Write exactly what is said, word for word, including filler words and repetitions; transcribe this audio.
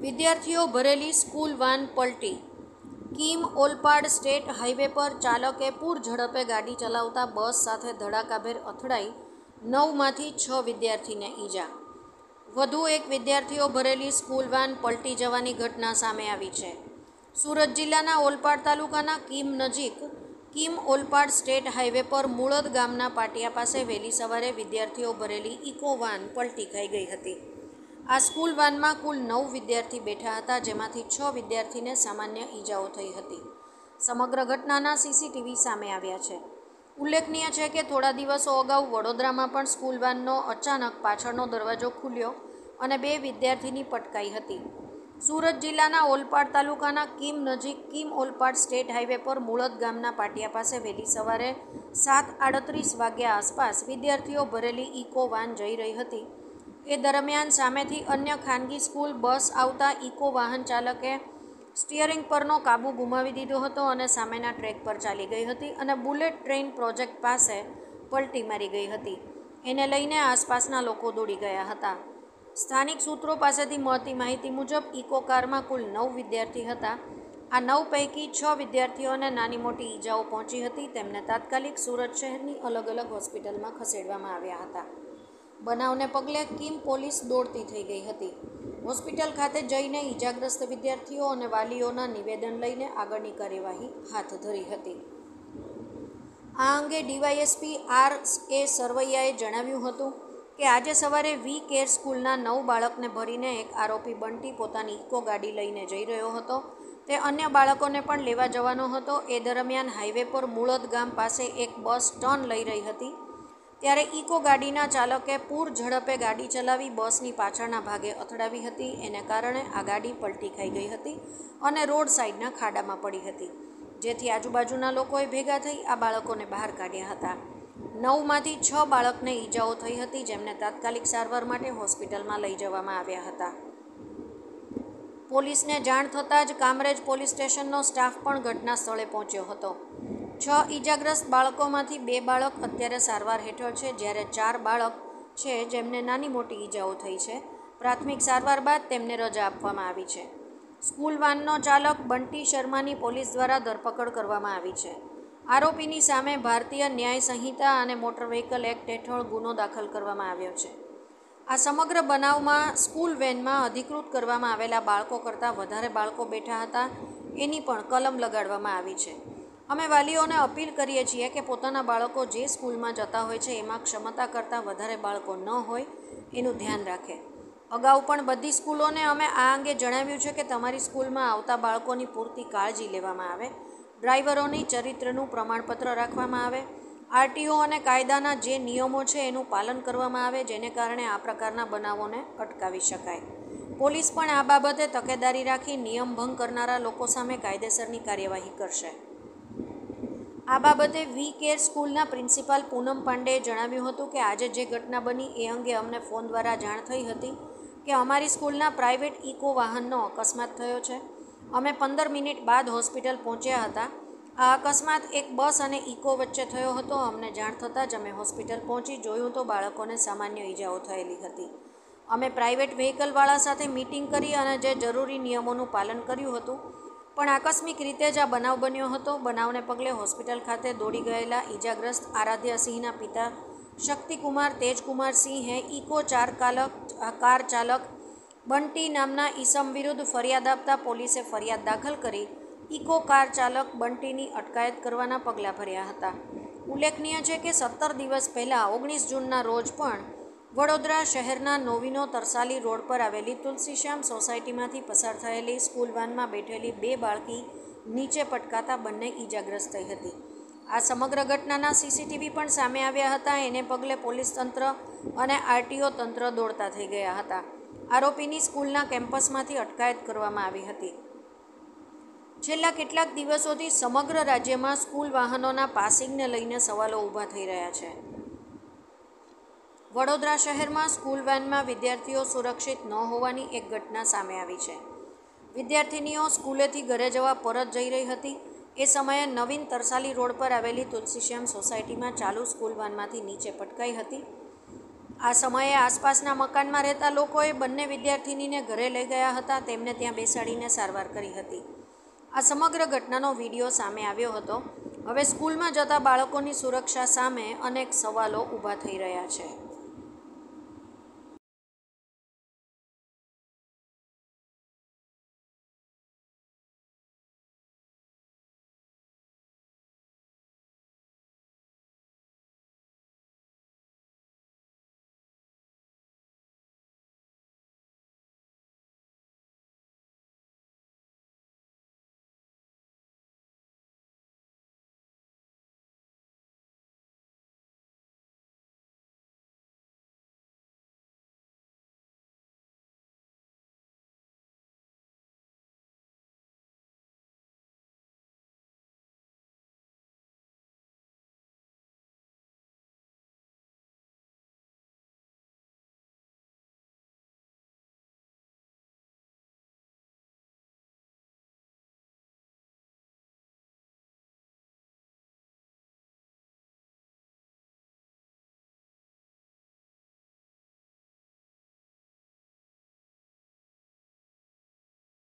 વિદ્યાર્થીઓ ભરેલી school van પલટી. કીમ ઓલપાડ સ્ટેટ હાઈવે પર ચાલકે પૂર ઝડપે ગાડી ચલાવતા બસ સાથે ધડાકાભેર અથડાઈ નવમાંથી છ વિદ્યાર્થીને ઈજા. વધુ એક વિદ્યાર્થીઓ ભરેલી સ્કૂલ વાન પલટી જવાની ઘટના સામે આવી છે. સુરત જિલ્લાના ઓલપાડ તાલુકાના કીમ નજીક કીમ ઓલપાડ સ્ટેટ હાઈવે પર મુળદ ગામના પાટિયા પાસે વહેલી સવારે વિદ્યાર્થીઓ ભરેલી ઇકો વાન પલટી ખાઈ ગઈ હતી. આ સ્કૂલ વાનમાં કુલ નવ વિદ્યાર્થી બેઠા હતા, જેમાંથી છ વિદ્યાર્થીને સામાન્ય ઈજાઓ થઈ હતી. સમગ્ર ઘટનાના સીસીટીવી સામે આવ્યા છે. ઉલ્લેખનીય છે કે થોડા દિવસો અગાઉ વડોદરામાં પણ સ્કૂલ વાનનો અચાનક પાછળનો દરવાજો ખુલ્યો અને બે વિદ્યાર્થીની પટકાઈ હતી. સુરત જિલ્લાના ઓલપાડ તાલુકાના કીમ નજીક કીમ ઓલપાડ સ્ટેટ હાઈવે પર મુળદ ગામના પાટિયા પાસે વહેલી સવારે સાત આડત્રીસ વાગ્યા આસપાસ વિદ્યાર્થીઓ ભરેલી ઇકો વાન જઈ રહી હતી. એ દરમિયાન સામેથી અન્ય ખાનગી સ્કૂલ બસ આવતા ઇકો વાહન ચાલકે સ્ટિયરિંગ પરનો કાબુ ગુમાવી દીધો હતો અને સામેના ટ્રેક પર ચાલી ગઈ હતી અને બુલેટ ટ્રેન પ્રોજેક્ટ પાસે પલટી મારી ગઈ હતી. એને લઈને આસપાસના લોકો દોડી ગયા હતા. સ્થાનિક સૂત્રો પાસેથી મળતી માહિતી મુજબ ઇકો કારમાં કુલ નવ વિદ્યાર્થી હતા. આ નવ પૈકી છ વિદ્યાર્થીઓને નાની મોટી ઈજાઓ પહોંચી હતી. તેમને તાત્કાલિક સુરત શહેરની અલગ અલગ હોસ્પિટલમાં ખસેડવામાં આવ્યા હતા. બનાવને પગલે કીમ પોલીસ દોડતી થઈ ગઈ હતી. હોસ્પિટલ ખાતે જઈને ઈજાગ્રસ્ત વિદ્યાર્થીઓ અને વાલીઓના નિવેદન લઈને આગળની કાર્યવાહી હાથ ધરી હતી. આ અંગે ડીવાયએસપી આર એ સરવૈયાએ જણાવ્યું હતું કે આજે સવારે વી કેર સ્કૂલના નવ બાળકને ભરીને એક આરોપી બંટી પોતાની ઇકો ગાડી લઈને જઈ રહ્યો હતો. તે અન્ય બાળકોને પણ લેવા જવાનો હતો. એ દરમિયાન હાઈવે પર મુળદ ગામ પાસે એક બસ ટર્ન લઈ રહી હતી. ત્યારે ઇકો ગાડીના ચાલકે પૂર ઝડપે ગાડી ચલાવી બસની પાછળના ભાગે અથડાવી હતી. એને કારણે આ ગાડી પલટી ખાઈ ગઈ હતી અને રોડ સાઈડના ખાડામાં પડી હતી, જેથી આજુબાજુના લોકોએ ભેગા થઈ આ બાળકોને બહાર કાઢ્યા હતા. નવમાંથી છ બાળકને ઈજાઓ થઈ હતી, જેમને તાત્કાલિક સારવાર માટે હોસ્પિટલમાં લઈ જવામાં આવ્યા હતા. પોલીસને જાણ થતાં જ કામરેજ પોલીસ સ્ટેશનનો સ્ટાફ પણ ઘટના સ્થળે પહોંચ્યો હતો. છ ઈજાગ્રસ્ત બાળકોમાંથી બે બાળક અત્યારે સારવાર હેઠળ છે, જ્યારે ચાર બાળક છે જેમને નાની મોટી ઈજાઓ થઈ છે. પ્રાથમિક સારવાર બાદ તેમને રજા આપવામાં આવી છે. સ્કૂલ વાનનો ચાલક બંટી શર્માની પોલીસ દ્વારા ધરપકડ કરવામાં આવી છે. આરોપીની સામે ભારતીય ન્યાય સંહિતા અને મોટર વ્હીકલ એક્ટ હેઠળ ગુનો દાખલ કરવામાં આવ્યો છે. આ સમગ્ર બનાવમાં સ્કૂલ વેનમાં અધિકૃત કરવામાં આવેલા બાળકો કરતાં વધારે બાળકો બેઠા હતા, એની પણ કલમ લગાડવામાં આવી છે. અમે વાલીઓને અપીલ કરીએ છીએ કે પોતાના બાળકો જે સ્કૂલમાં જતા હોય છે એમાં ક્ષમતા કરતાં વધારે બાળકો ન હોય એનું ધ્યાન રાખે. અગાઉ પણ બધી સ્કૂલોને અમે આ અંગે જણાવ્યું છે કે તમારી સ્કૂલમાં આવતા બાળકોની પૂરતી કાળજી લેવામાં આવે, ડ્રાઈવરોની ચરિત્રનું પ્રમાણપત્ર રાખવામાં આવે, આરટીઓ અને કાયદાના જે નિયમો છે એનું પાલન કરવામાં આવે, જેને કારણે આ પ્રકારના બનાવોને અટકાવી શકાય. પોલીસ પણ આ બાબતે તકેદારી રાખી નિયમ ભંગ કરનારા લોકો સામે કાયદેસરની કાર્યવાહી કરશે. આ બાબતે વી કેર સ્કૂલના પ્રિન્સિપાલ પૂનમ પાંડેએ જણાવ્યું હતું કે આજે જે ઘટના બની એ અંગે અમને ફોન દ્વારા જાણ થઈ હતી કે અમારી સ્કૂલના પ્રાઇવેટ ઇકો વાહનનો અકસ્માત થયો છે. અમે પંદર મિનિટ બાદ હોસ્પિટલ પહોંચ્યા હતા. આ અકસ્માત એક બસ અને ઇકો વચ્ચે થયો હતો. અમને જાણ થતાં જ અમે હોસ્પિટલ પહોંચી જોયું તો બાળકોને સામાન્ય ઈજાઓ થયેલી હતી. અમે પ્રાઇવેટ વ્હીકલવાળા સાથે મિટિંગ કરી અને જે જરૂરી નિયમોનું પાલન કર્યું હતું, પણ આકસ્મિક રીતે જ આ બનાવ બન્યો હતો. બનાવને પગલે હોસ્પિટલ ખાતે દોડી ગયેલા ઈજાગ્રસ્ત આરાધ્યસિંહના પિતા શક્તિકુમાર તેજકુમાર સિંહે ઇકો ચાર ચાલક કાર ચાલક બંટી નામના ઈસમ વિરુદ્ધ ફરિયાદ આપતા પોલીસે ફરિયાદ દાખલ કરી ઇકો કાર ચાલક બંટીની અટકાયત કરવાના પગલાં ભર્યા હતા. ઉલ્લેખનીય છે કે સત્તર દિવસ પહેલાં ઓગણીસ જૂનના રોજ પણ વડોદરા શહેરના નોવિનો તરસાલી રોડ પર આવેલી તુલસીશ્યામ સોસાયટીમાંથી પસાર થયેલી સ્કૂલ વાનમાં બેઠેલી બે બાળકી નીચે પટકાતા બંને ઈજાગ્રસ્ત થઈ હતી. આ સમગ્ર ઘટનાના સીસીટીવી પણ સામે આવ્યા હતા. એને પગલે પોલીસ તંત્ર અને આરટીઓ તંત્ર દોડતા થઈ ગયા હતા. આરોપીની સ્કૂલના કેમ્પસમાંથી અટકાયત કરવામાં આવી હતી. છેલ્લા કેટલાક દિવસોથી સમગ્ર રાજ્યમાં સ્કૂલ વાહનોના પાસિંગને લઈને સવાલો ઊભા થઈ રહ્યા છે. વડોદરા શહેરમાં સ્કૂલ વાનમાં વિદ્યાર્થીઓ સુરક્ષિત ન હોવાની એક ઘટના સામે આવી છે. વિદ્યાર્થિનીઓ સ્કૂલેથી ઘરે જવા પરત જઈ રહી હતી. એ સમયે નવીન તરસાલી રોડ પર આવેલી તુલસીશ્યામ સોસાયટીમાં ચાલુ સ્કૂલ વાનમાંથી નીચે પટકાઈ હતી. આ સમયે આસપાસના મકાનમાં રહેતા લોકોએ બંને વિદ્યાર્થિનીને ઘરે લઈ ગયા હતા. તેમને ત્યાં બેસાડીને સારવાર કરી હતી. આ સમગ્ર ઘટનાનો વિડીયો સામે આવ્યો હતો. હવે સ્કૂલમાં જતા બાળકોની સુરક્ષા સામે અનેક સવાલો ઊભા થઈ રહ્યા છે.